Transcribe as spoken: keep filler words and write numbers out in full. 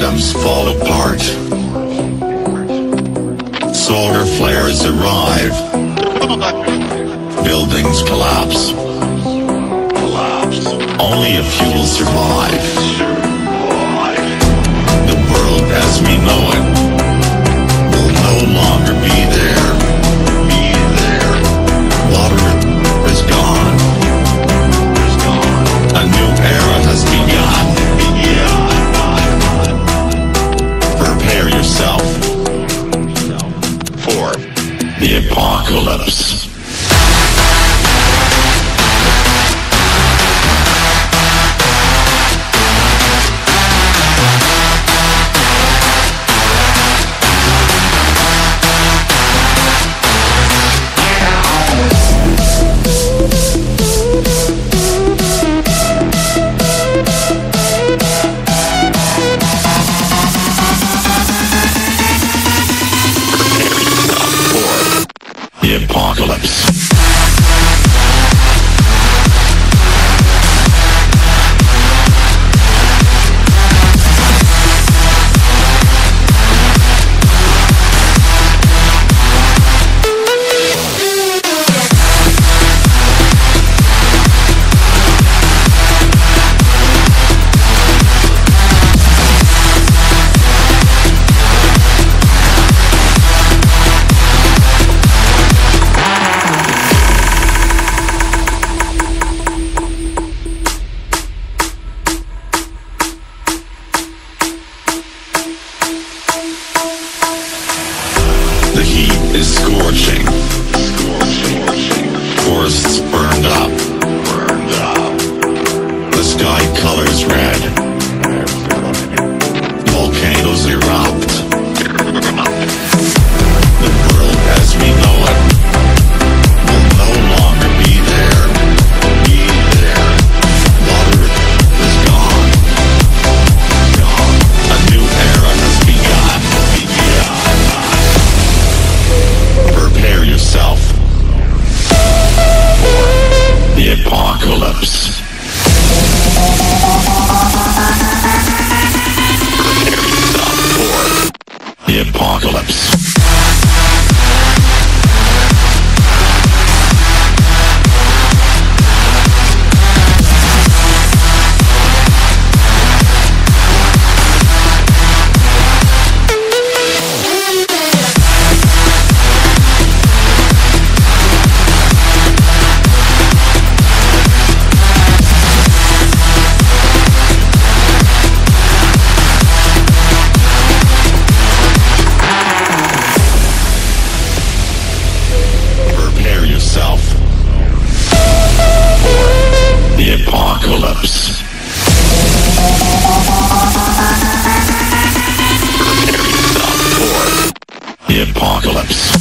systems fall apart. Solar flares arrive. Buildings collapse. Collapse. Only a few will survive. The world as we know it will no longer be there. Be there. Water is gone. Is gone. A new era has begun. Prepare yourself for the apocalypse. The apocalypse. The heat is scorching. Forests burned up. The sky colors red. Volcanoes erupt. The world as we know it will no longer be there. Be there. Water is gone. Gone. A new era has begun. Prepare yourself for the apocalypse. Prepare yourself for the apocalypse. Apocalypse. Prepare yourself for the apocalypse.